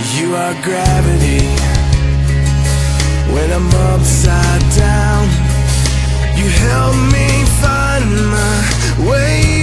You are gravity when I'm upside down. You help me find my way